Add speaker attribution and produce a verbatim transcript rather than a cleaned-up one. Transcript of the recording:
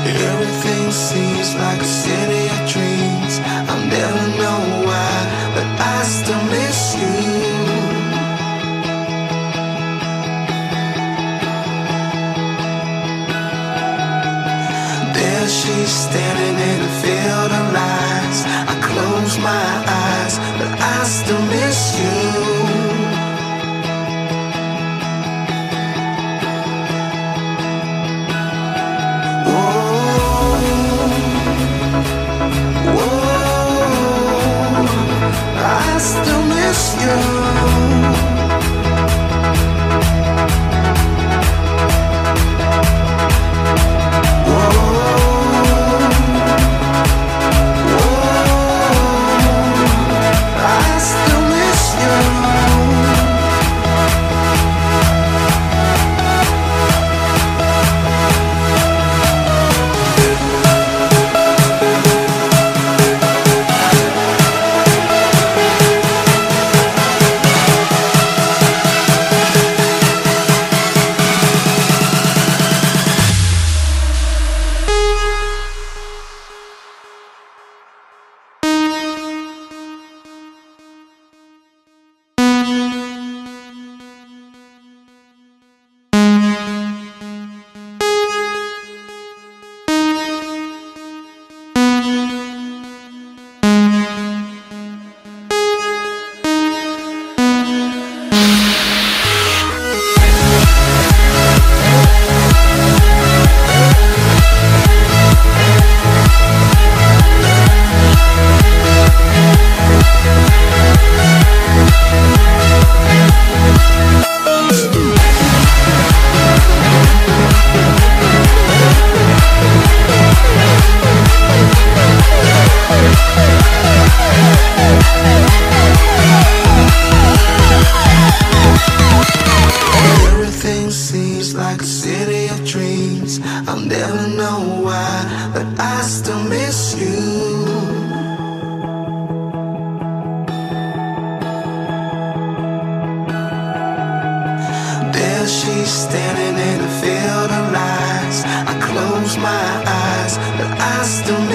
Speaker 1: Everything seems like a city of dreams. I'll never know why, but I still miss you. There she's standing in a field of lights. I close my eyes, but I still miss you. I still miss you. Like a city of dreams. I'll never know why, but I still miss you. There she's standing in a field of lights. I close my eyes, but I still